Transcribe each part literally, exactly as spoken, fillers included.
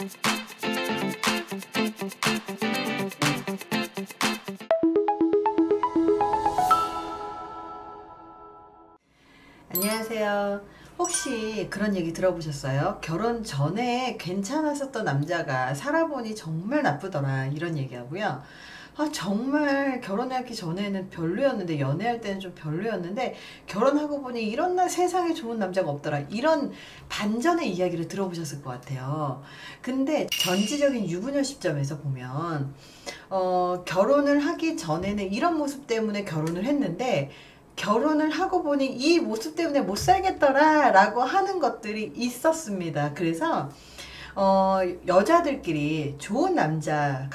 안녕하세요. 혹시 그런 얘기 들어보셨어요? 결혼 전에 괜찮았었던 남자가 살아보니 정말 나쁘더라, 이런 얘기하고요. 아, 정말 결혼하기 전에는 별로였는데, 연애할 때는 좀 별로였는데 결혼하고 보니 이런 날 세상에 좋은 남자가 없더라, 이런 반전의 이야기를 들어보셨을 것 같아요. 근데 전지적인 유부녀 시점에서 보면 어, 결혼을 하기 전에는 이런 모습 때문에 결혼을 했는데, 결혼을 하고 보니 이 모습 때문에 못 살겠더라 라고 하는 것들이 있었습니다. 그래서 어, 여자들끼리 좋은 남자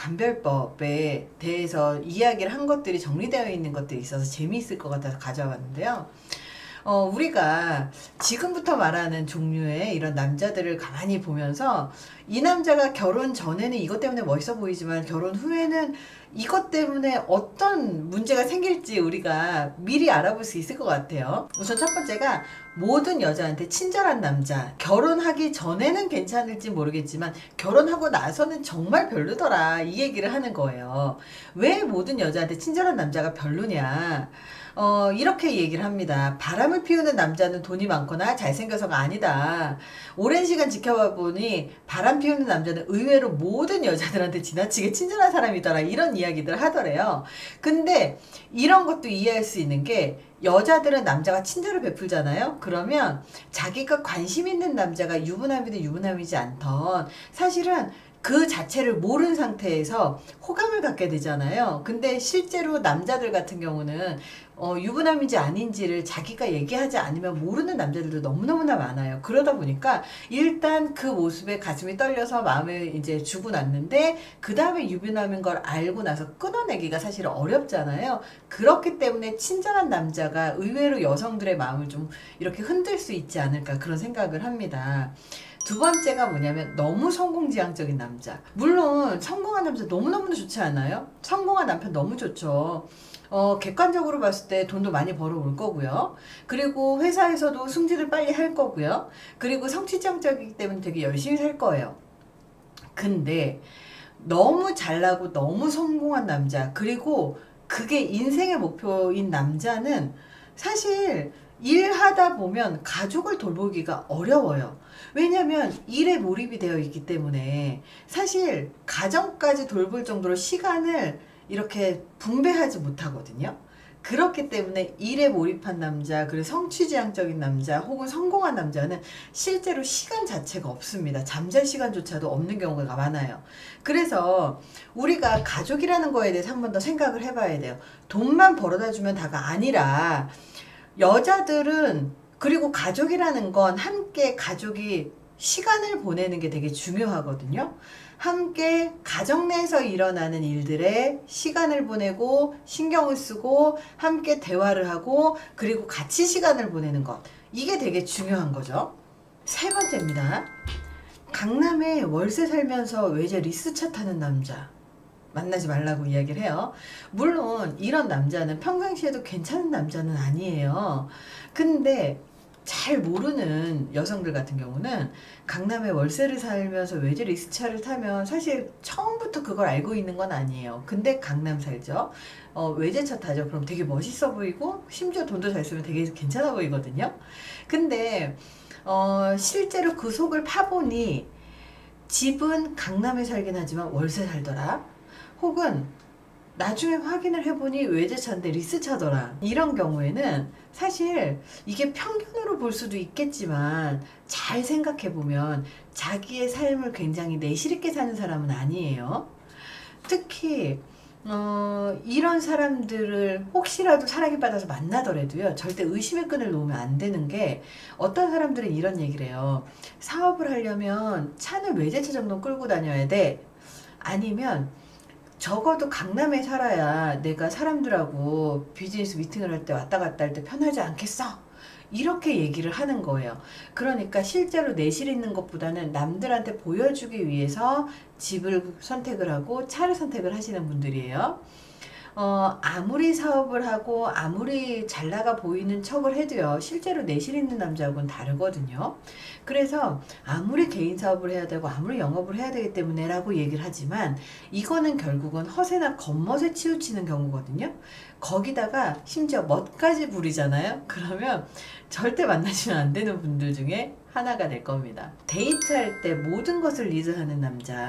감별법에 대해서 이야기를 한 것들이 정리되어 있는 것들이 있어서 재미있을 것 같아서 가져와 봤는데요. 어, 우리가 지금부터 말하는 종류의 이런 남자들을 가만히 보면서 이 남자가 결혼 전에는 이것 때문에 멋있어 보이지만 결혼 후에는 이것 때문에 어떤 문제가 생길지 우리가 미리 알아볼 수 있을 것 같아요. 우선 첫 번째가 모든 여자한테 친절한 남자. 결혼하기 전에는 괜찮을지 모르겠지만 결혼하고 나서는 정말 별로더라, 이 얘기를 하는 거예요. 왜 모든 여자한테 친절한 남자가 별로냐? 어, 이렇게 얘기를 합니다. 바람을 피우는 남자는 돈이 많거나 잘생겨서가 아니다. 오랜 시간 지켜봐 보니 바람 피우는 남자는 의외로 모든 여자들한테 지나치게 친절한 사람이더라, 이런 이야기들을 하더래요. 근데 이런 것도 이해할 수 있는 게, 여자들은 남자가 친절을 베풀잖아요. 그러면 자기가 관심 있는 남자가 유부남이든 유부남이지 않던 사실은 그 자체를 모르는 상태에서 호감을 갖게 되잖아요. 근데 실제로 남자들 같은 경우는 어, 유부남인지 아닌지를 자기가 얘기하지 않으면 모르는 남자들도 너무너무나 많아요. 그러다 보니까 일단 그 모습에 가슴이 떨려서 마음을 이제 주고 났는데, 그 다음에 유부남인 걸 알고 나서 끊어내기가 사실 어렵잖아요. 그렇기 때문에 친절한 남자가 의외로 여성들의 마음을 좀 이렇게 흔들 수 있지 않을까, 그런 생각을 합니다. 두 번째가 뭐냐면 너무 성공지향적인 남자. 물론 성공한 남자 너무너무 좋지 않아요? 성공한 남편 너무 좋죠. 어, 객관적으로 봤을 때 돈도 많이 벌어올 거고요. 그리고 회사에서도 승진을 빨리 할 거고요. 그리고 성취지향적이기 때문에 되게 열심히 살 거예요. 근데 너무 잘나고 너무 성공한 남자, 그리고 그게 인생의 목표인 남자는 사실 일하다 보면 가족을 돌보기가 어려워요. 왜냐면 일에 몰입이 되어 있기 때문에 사실 가정까지 돌볼 정도로 시간을 이렇게 분배하지 못하거든요. 그렇기 때문에 일에 몰입한 남자, 그리고 성취지향적인 남자 혹은 성공한 남자는 실제로 시간 자체가 없습니다. 잠잘 시간조차도 없는 경우가 많아요. 그래서 우리가 가족이라는 거에 대해서 한 번 더 생각을 해봐야 돼요. 돈만 벌어다 주면 다가 아니라, 여자들은, 그리고 가족이라는 건 함께 가족이 시간을 보내는 게 되게 중요하거든요. 함께 가정 내에서 일어나는 일들에 시간을 보내고 신경을 쓰고 함께 대화를 하고 그리고 같이 시간을 보내는 것, 이게 되게 중요한 거죠. 세 번째입니다. 강남에 월세 살면서 외제 리스차 타는 남자 만나지 말라고 이야기를 해요. 물론 이런 남자는 평상시에도 괜찮은 남자는 아니에요. 근데 잘 모르는 여성들 같은 경우는 강남에 월세를 살면서 외제 리스차를 타면 사실 처음부터 그걸 알고 있는 건 아니에요. 근데 강남 살죠. 어, 외제차 타죠. 그럼 되게 멋있어 보이고 심지어 돈도 잘 쓰면 되게 괜찮아 보이거든요. 근데 어, 실제로 그 속을 파보니 집은 강남에 살긴 하지만 월세 살더라. 혹은 나중에 확인을 해보니 외제차인데 리스차더라. 이런 경우에는 사실 이게 편견으로 볼 수도 있겠지만 잘 생각해보면 자기의 삶을 굉장히 내실 있게 사는 사람은 아니에요. 특히 어, 이런 사람들을 혹시라도 사랑에 빠져서 만나더라도요, 절대 의심의 끈을 놓으면 안 되는 게, 어떤 사람들은 이런 얘기를 해요. 사업을 하려면 차는 외제차 정도 끌고 다녀야 돼. 아니면 적어도 강남에 살아야 내가 사람들하고 비즈니스 미팅을 할 때 왔다 갔다 할 때 편하지 않겠어? 이렇게 얘기를 하는 거예요. 그러니까 실제로 내실 있는 것보다는 남들한테 보여주기 위해서 집을 선택을 하고 차를 선택을 하시는 분들이에요. 어, 아무리 사업을 하고 아무리 잘 나가 보이는 척을 해도요, 실제로 내실 있는 남자하고는 다르거든요. 그래서 아무리 개인 사업을 해야 되고 아무리 영업을 해야 되기 때문에 라고 얘기를 하지만, 이거는 결국은 허세나 겉멋에 치우치는 경우거든요. 거기다가 심지어 멋까지 부리잖아요. 그러면 절대 만나시면 안 되는 분들 중에 하나가 될 겁니다. 데이트할 때 모든 것을 리드하는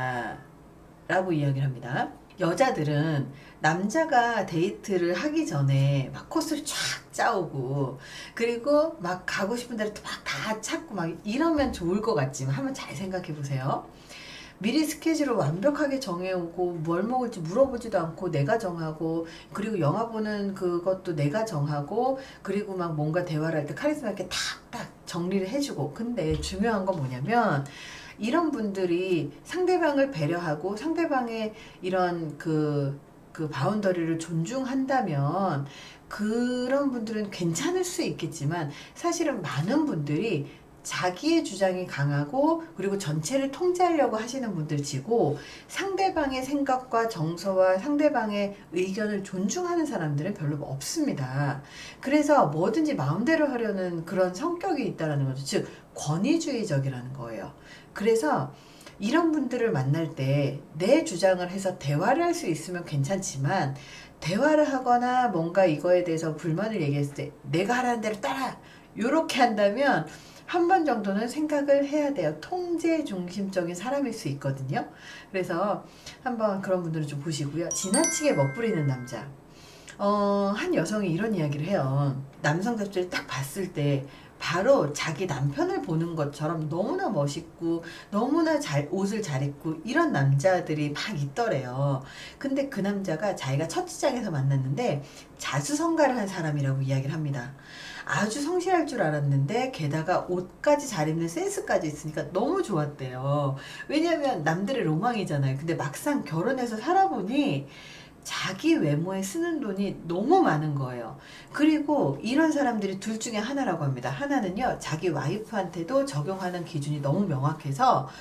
남자라고 이야기를 합니다. 여자들은 남자가 데이트를 하기 전에 막 코스를 쫙 짜오고, 그리고 막 가고 싶은 데를 막 다 찾고 막 이러면 좋을 것 같지만, 한번 잘 생각해 보세요. 미리 스케줄을 완벽하게 정해오고 뭘 먹을지 물어보지도 않고 내가 정하고, 그리고 영화 보는 그것도 내가 정하고, 그리고 막 뭔가 대화를 할 때 카리스마 있게 탁탁 정리를 해주고. 근데 중요한 건 뭐냐면, 이런 분들이 상대방을 배려하고 상대방의 이런 그, 그 바운더리를 존중한다면 그런 분들은 괜찮을 수 있겠지만, 사실은 많은 분들이 자기의 주장이 강하고 그리고 전체를 통제하려고 하시는 분들치고, 상대방의 생각과 정서와 상대방의 의견을 존중하는 사람들은 별로 없습니다. 그래서 뭐든지 마음대로 하려는 그런 성격이 있다는 거죠. 즉 권위주의적이라는 거예요. 그래서 이런 분들을 만날 때 내 주장을 해서 대화를 할 수 있으면 괜찮지만, 대화를 하거나 뭔가 이거에 대해서 불만을 얘기했을 때 내가 하라는 대로 따라 요렇게 한다면 한 번 정도는 생각을 해야 돼요. 통제 중심적인 사람일 수 있거든요. 그래서 한번 그런 분들은 좀 보시고요. 지나치게 멋부리는 남자. 어, 한 여성이 이런 이야기를 해요. 남성 잡지를 딱 봤을 때 바로 자기 남편을 보는 것처럼 너무나 멋있고 너무나 잘 옷을 잘 입고 이런 남자들이 막 있더래요. 근데 그 남자가 자기가 첫 지장에서 만났는데 자수성가를 한 사람이라고 이야기를 합니다. 아주 성실할 줄 알았는데 게다가 옷까지 잘 입는 센스까지 있으니까 너무 좋았대요. 왜냐면 남들의 로망이잖아요. 근데 막상 결혼해서 살아보니 자기 외모에 쓰는 돈이 너무 많은 거예요. 그리고 이런 사람들이 둘 중에 하나라고 합니다. 하나는요, 자기 와이프한테도 적용하는 기준이 너무 명확해서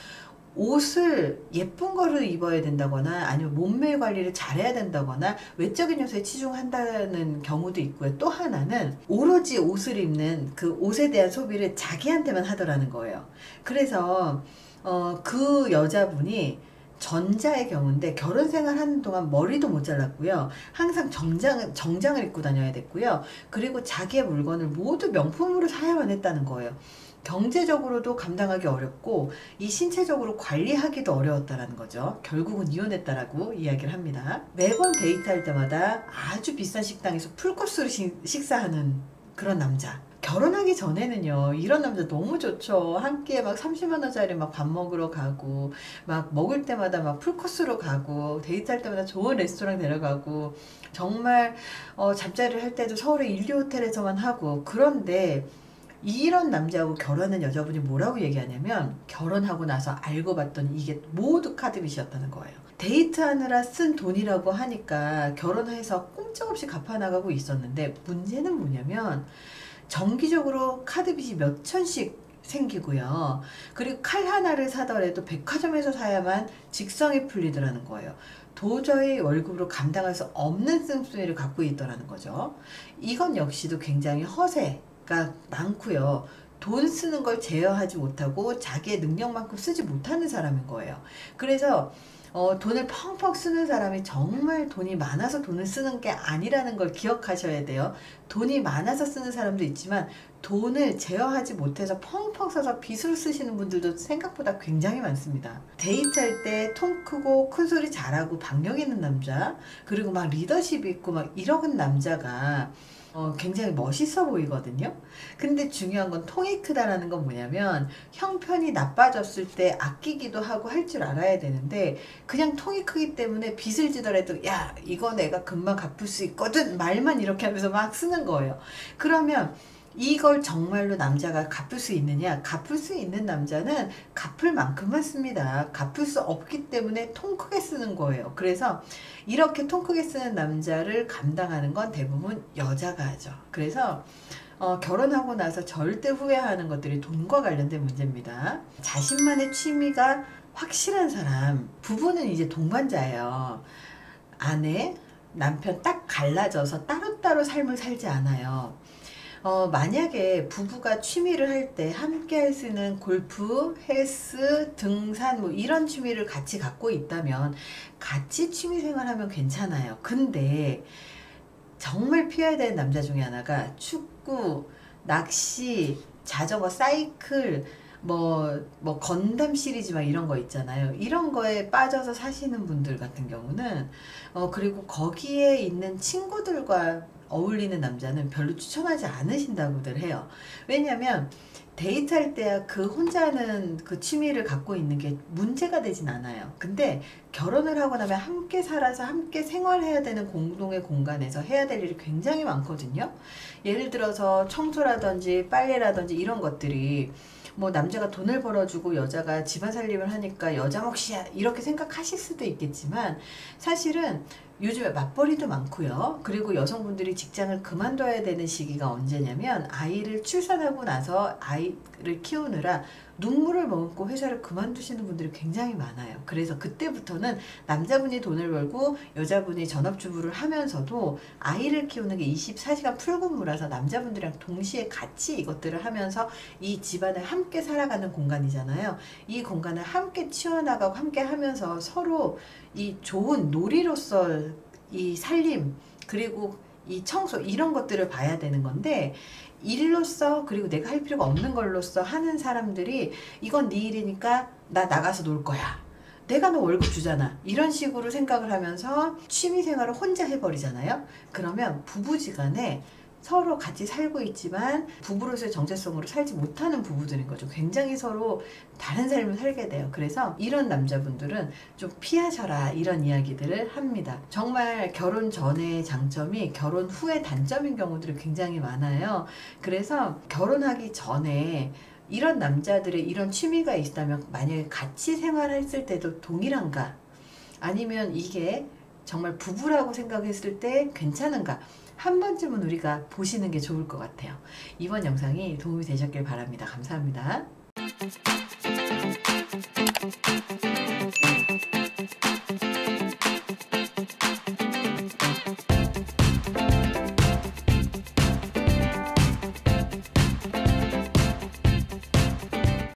옷을 예쁜 거를 입어야 된다거나 아니면 몸매 관리를 잘해야 된다거나 외적인 요소에 치중한다는 경우도 있고요. 또 하나는 오로지 옷을 입는 그 옷에 대한 소비를 자기한테만 하더라는 거예요. 그래서 어, 그 여자분이 전자의 경우인데, 결혼 생활하는 동안 머리도 못 잘랐고요. 항상 정장, 정장을 입고 다녀야 됐고요. 그리고 자기의 물건을 모두 명품으로 사야만 했다는 거예요. 경제적으로도 감당하기 어렵고 이 신체적으로 관리하기도 어려웠다는 거죠. 결국은 이혼했다라고 이야기를 합니다. 매번 데이트할 때마다 아주 비싼 식당에서 풀코스로 식사하는 그런 남자. 결혼하기 전에는요, 이런 남자 너무 좋죠. 한 끼에 막 삼십만 원짜리 막 밥 먹으러 가고, 막 먹을 때마다 막 풀코스로 가고, 데이트할 때마다 좋은 레스토랑 데려가고, 정말 어, 잠자리를 할 때도 서울의 일류 호텔에서만 하고. 그런데 이런 남자하고 결혼한 여자분이 뭐라고 얘기하냐면, 결혼하고 나서 알고 봤더니 이게 모두 카드빚이었다는 거예요. 데이트하느라 쓴 돈이라고 하니까 결혼해서 꼼짝없이 갚아나가고 있었는데, 문제는 뭐냐면 정기적으로 카드빚이 몇 천씩 생기고요. 그리고 칼 하나를 사더라도 백화점에서 사야만 직성이 풀리더라는 거예요. 도저히 월급으로 감당할 수 없는 씀씀이를 갖고 있더라는 거죠. 이건 역시도 굉장히 허세가 많고요. 돈 쓰는 걸 제어하지 못하고 자기의 능력만큼 쓰지 못하는 사람인 거예요. 그래서 어, 돈을 펑펑 쓰는 사람이 정말 돈이 많아서 돈을 쓰는 게 아니라는 걸 기억하셔야 돼요. 돈이 많아서 쓰는 사람도 있지만 돈을 제어하지 못해서 펑펑 써서 빚으로 쓰시는 분들도 생각보다 굉장히 많습니다. 데이트할 때 통 크고 큰 소리 잘하고 박력 있는 남자, 그리고 막 리더십 있고 막 이러는 남자가 어, 굉장히 멋있어 보이거든요. 근데 중요한 건 통이 크다라는 건 뭐냐면, 형편이 나빠졌을 때 아끼기도 하고 할 줄 알아야 되는데, 그냥 통이 크기 때문에 빚을 지더라도 야 이거 내가 금방 갚을 수 있거든 말만 이렇게 하면서 막 쓰는 거예요. 그러면 이걸 정말로 남자가 갚을 수 있느냐? 갚을 수 있는 남자는 갚을 만큼만 씁니다. 갚을 수 없기 때문에 통 크게 쓰는 거예요. 그래서 이렇게 통 크게 쓰는 남자를 감당하는 건 대부분 여자가 하죠. 그래서 어, 결혼하고 나서 절대 후회하는 것들이 돈과 관련된 문제입니다. 자신만의 취미가 확실한 사람, 부부는 이제 동반자예요. 아내, 남편 딱 갈라져서 따로따로 삶을 살지 않아요. 어, 만약에 부부가 취미를 할 때 함께 할 수 있는 골프, 헬스, 등산 뭐 이런 취미를 같이 갖고 있다면 같이 취미 생활하면 괜찮아요. 근데 정말 피해야 되는 남자 중에 하나가 축구, 낚시, 자전거, 사이클, 뭐, 뭐, 건담 시리즈 막 이런 거 있잖아요. 이런 거에 빠져서 사시는 분들 같은 경우는, 어, 그리고 거기에 있는 친구들과 어울리는 남자는 별로 추천하지 않으신다고들 해요. 왜냐면, 데이트할 때야 그 혼자 하는 그 취미를 갖고 있는 게 문제가 되진 않아요. 근데 결혼을 하고 나면 함께 살아서 함께 생활해야 되는 공동의 공간에서 해야 될 일이 굉장히 많거든요. 예를 들어서 청소라든지 빨래라든지 이런 것들이 뭐 남자가 돈을 벌어주고 여자가 집안 살림을 하니까 여자 몫이야 이렇게 생각하실 수도 있겠지만 사실은 요즘에 맞벌이도 많고요. 그리고 여성분들이 직장을 그만둬야 되는 시기가 언제냐면 아이를 출산하고 나서 아이를 키우느라 눈물을 머금고 회사를 그만두시는 분들이 굉장히 많아요. 그래서 그때부터는 남자분이 돈을 벌고 여자분이 전업주부를 하면서도 아이를 키우는 게 이십사 시간 풀근무라서 남자분들이랑 동시에 같이 이것들을 하면서 이 집안을 함께 살아가는 공간이잖아요. 이 공간을 함께 치워나가고 함께 하면서 서로 이 좋은 놀이로서 이 살림 그리고 이 청소 이런 것들을 봐야 되는 건데 일로서 그리고 내가 할 필요가 없는 걸로서 하는 사람들이 이건 네 일이니까 나 나가서 놀 거야. 내가 너 월급 주잖아. 이런 식으로 생각을 하면서 취미생활을 혼자 해버리잖아요. 그러면 부부지간에 서로 같이 살고 있지만 부부로서의 정체성으로 살지 못하는 부부들인 거죠. 굉장히 서로 다른 삶을 살게 돼요. 그래서 이런 남자분들은 좀 피하셔라 이런 이야기들을 합니다. 정말 결혼 전의 장점이 결혼 후의 단점인 경우들이 굉장히 많아요. 그래서 결혼하기 전에 이런 남자들의 이런 취미가 있다면 만약에 같이 생활했을 때도 동일한가? 아니면 이게 정말 부부라고 생각했을 때 괜찮은가? 한 번쯤은 우리가 보시는 게 좋을 것 같아요. 이번 영상이 도움이 되셨길 바랍니다. 감사합니다.